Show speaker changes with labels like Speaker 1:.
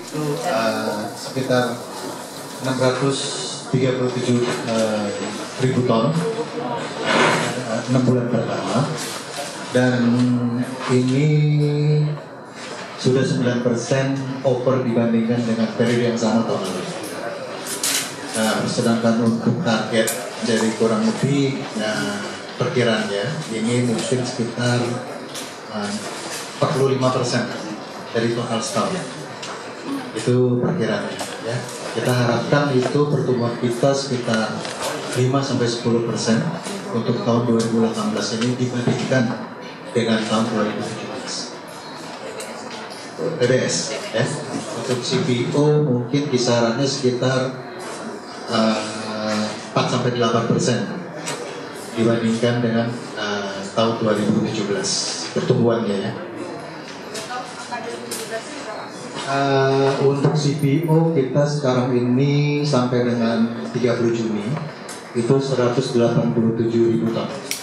Speaker 1: itu sekitar 637.000 ton 6 bulan pertama, dan ini sudah 9% over dibandingkan dengan periode yang sama tahun lalu. Sedangkan untuk target dari kurang lebih perkiraannya ini mungkin sekitar 45% dari total setahun. Itu perkiraannya ya. Kita harapkan itu pertumbuhan kita sekitar 5-10% untuk tahun 2018 ini dibandingkan dengan tahun 2017. TBS ya. Untuk CPO mungkin kisarannya sekitar 4-8% dibandingkan dengan tahun 2017 pertumbuhannya ya. Untuk CPO kita sekarang ini sampai dengan 30 Juni itu 187.000 ton.